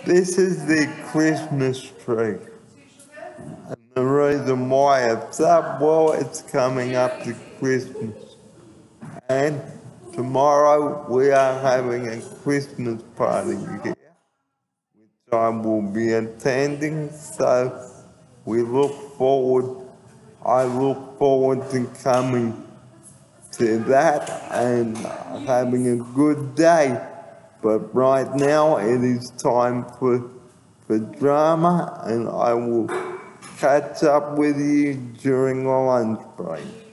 This is the Christmas tree. And the reason why it's up, well, it's coming up to Christmas. And tomorrow we are having a Christmas party here, which I will be attending. So I look forward to coming to that and having a good day. But right now it is time for drama, and I will catch up with you during the lunch break.